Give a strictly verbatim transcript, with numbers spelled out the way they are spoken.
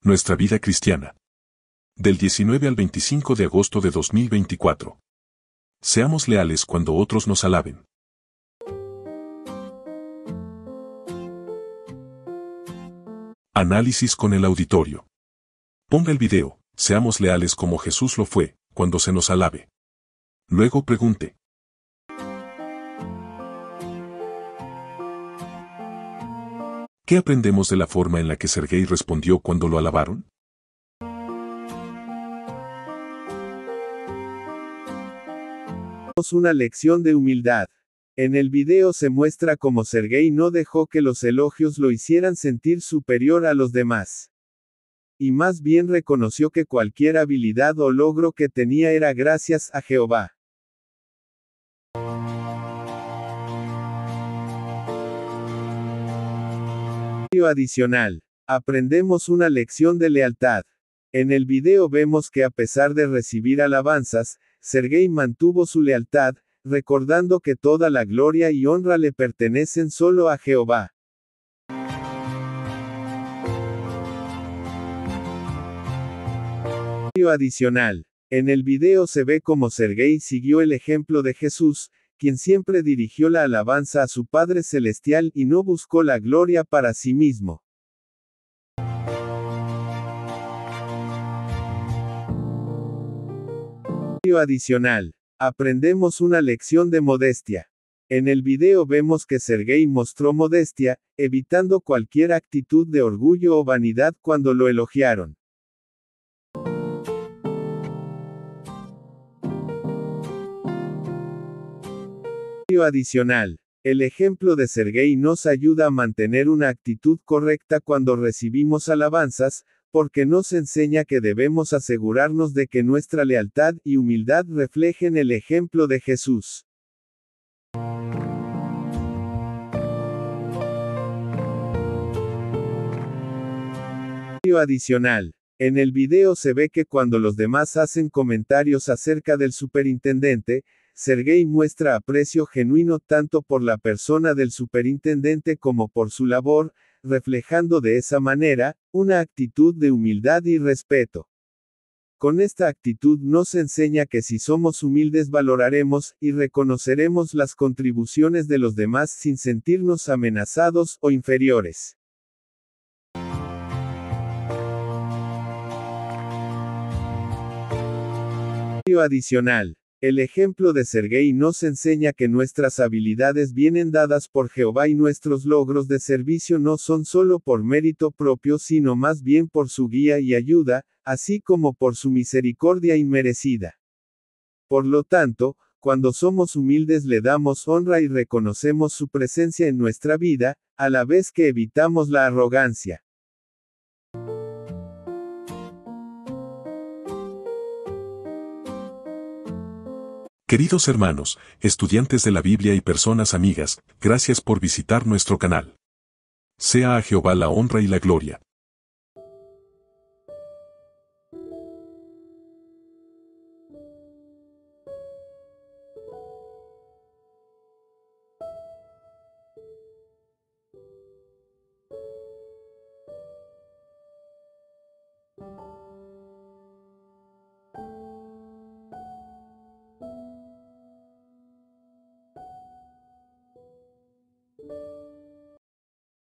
Nuestra vida cristiana. Del diecinueve al veinticinco de agosto de dos mil veinticuatro. Seamos leales cuando otros nos alaben. Análisis con el auditorio. Ponga el video, seamos leales como Jesús lo fue, cuando se nos alabe. Luego pregunte. ¿Qué aprendemos de la forma en la que Sergei respondió cuando lo alabaron? Una lección de humildad. En el video se muestra cómo Sergei no dejó que los elogios lo hicieran sentir superior a los demás. Y más bien reconoció que cualquier habilidad o logro que tenía era gracias a Jehová. Adicional. Aprendemos una lección de lealtad. En el video vemos que a pesar de recibir alabanzas, Sergei mantuvo su lealtad, recordando que toda la gloria y honra le pertenecen solo a Jehová. Adicional. En el video se ve cómo Sergei siguió el ejemplo de Jesús, quien siempre dirigió la alabanza a su Padre Celestial y no buscó la gloria para sí mismo. Adicional. Aprendemos una lección de modestia. En el video vemos que Sergei mostró modestia, evitando cualquier actitud de orgullo o vanidad cuando lo elogiaron. Adicional. El ejemplo de Sergei nos ayuda a mantener una actitud correcta cuando recibimos alabanzas, porque nos enseña que debemos asegurarnos de que nuestra lealtad y humildad reflejen el ejemplo de Jesús. Adicional. En el video se ve que cuando los demás hacen comentarios acerca del superintendente, Sergei muestra aprecio genuino tanto por la persona del superintendente como por su labor, reflejando de esa manera, una actitud de humildad y respeto. Con esta actitud nos enseña que si somos humildes valoraremos y reconoceremos las contribuciones de los demás sin sentirnos amenazados o inferiores. Adicional. El ejemplo de Sergei nos enseña que nuestras habilidades vienen dadas por Jehová y nuestros logros de servicio no son solo por mérito propio sino más bien por su guía y ayuda, así como por su misericordia inmerecida. Por lo tanto, cuando somos humildes le damos honra y reconocemos su presencia en nuestra vida, a la vez que evitamos la arrogancia. Queridos hermanos, estudiantes de la Biblia y personas amigas, gracias por visitar nuestro canal. Sea a Jehová la honra y la gloria.